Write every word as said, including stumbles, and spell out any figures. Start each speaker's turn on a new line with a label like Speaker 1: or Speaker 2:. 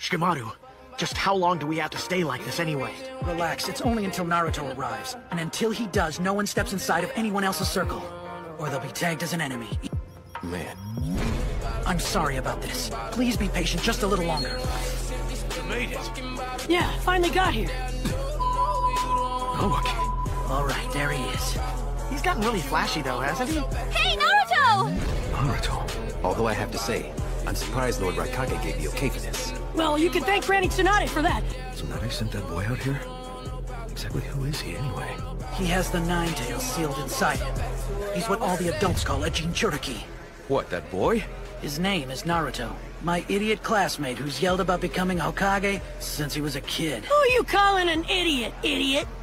Speaker 1: Shikamaru, just how long do we have to stay like this anyway?
Speaker 2: Relax, it's only until Naruto arrives. And until he does, no one steps inside of anyone else's circle. Or they'll be tagged as an enemy.
Speaker 3: Man.
Speaker 2: I'm sorry about this. Please be patient just a little longer.
Speaker 3: You made it.
Speaker 4: Yeah, finally got here.
Speaker 3: Oh, okay.
Speaker 2: Alright, there he is.
Speaker 1: He's gotten really flashy though, hasn't he?
Speaker 5: Hey, Naruto!
Speaker 3: Naruto. Although I have to say, I'm surprised Lord Raikage gave the okay for this.
Speaker 4: Well, you can thank Granny Tsunade for that.
Speaker 3: Tsunade sent that boy out here? Exactly who is he, anyway?
Speaker 2: He has the Nine Tails sealed inside him. He's what all the adults call a Jinchuriki.
Speaker 3: What, that boy?
Speaker 2: His name is Naruto. My idiot classmate who's yelled about becoming Hokage since he was a kid.
Speaker 4: Who are you calling an idiot, idiot?